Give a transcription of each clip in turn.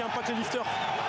qui impacte les lifters.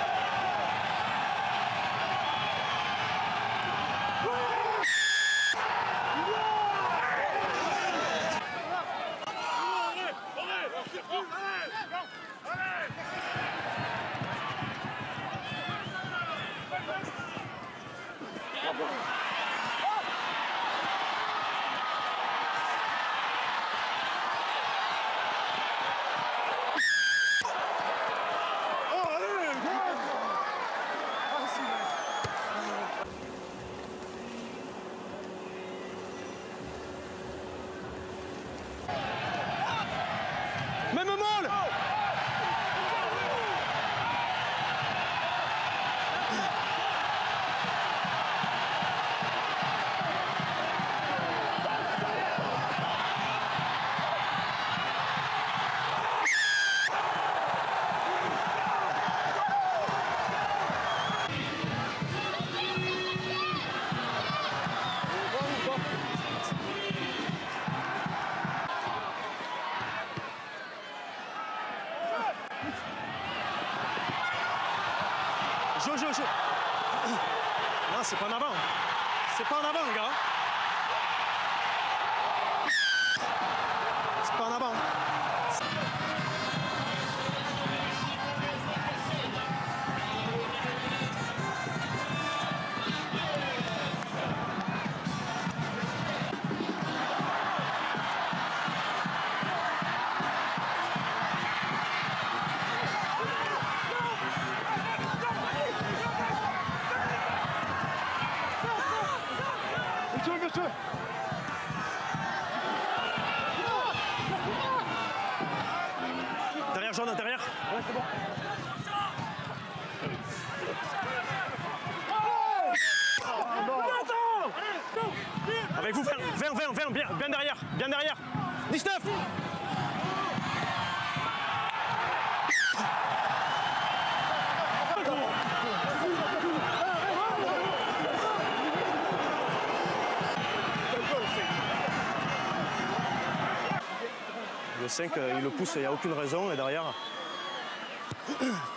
Même molle. Jo. Non, c'est pas en avant. C'est pas en avant, les gars. C'est pas en avant. Monsieur. Derrière, Jordan, derrière. Ouais, c'est bon. Avec vous, vers, bien derrière, bien derrière. 19. Le 5, il le pousse, il n'y a aucune raison, et derrière...